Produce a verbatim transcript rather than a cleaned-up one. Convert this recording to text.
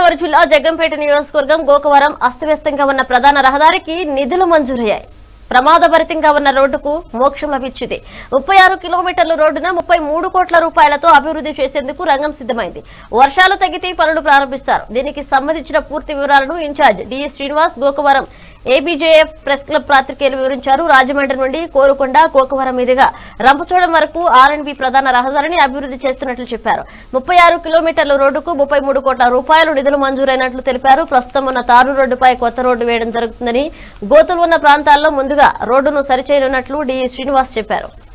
గోదావరి జిల్లా జగ్గంపేట నియోజకవర్గం గోకవరం అస్తవ్యస్తంగా ఉన్న ప్రధాన రహదారికి నిధులు మంజూరయ్యాయి. ప్రమాదభరితంగా ఉన్న రోడ్డుకు మోక్షం లభించింది. ముప్పై ఆరు కిలోమీటర్ల రోడ్డున ముప్పై మూడు కోట్ల రూపాయలతో అభివృద్ధి చేసేందుకు రంగం సిద్ధమైంది. వర్షాలు తగ్గితే పనులు ప్రారంభిస్తారు. దీనికి సంబంధించిన పూర్తి వివరాలను in charge D Srinivas Gokavaram ABJF press club పాత్రికేయులు వివరించారు. రాజమండ్రి నుండి కోరుకొండ గోకవరం మీదుగా రంపచోడవరం వరకు ఆర్ అండ్ బి ప్రధాన రహదారిని అభివృద్ధి చేస్తున్నట్లు చెప్పారు. ముప్పై ఆరు కిలోమీటర్ల రోడ్డుకు ముప్పై మూడు కోట్ల రూపాయలు నిధులు మంజూరైనట్లు తెలిపారు. ప్రస్తుతం ఉన్న తారు రోడ్డుపై కొత్త రోడ్డు వేయడం జరుగుతుందని, గోతులు ఉన్న ప్రాంతాల్లో ముందుగా రోడ్డును సరిచేయనున్నట్లు డి శ్రీనివాస్ చెప్పారు.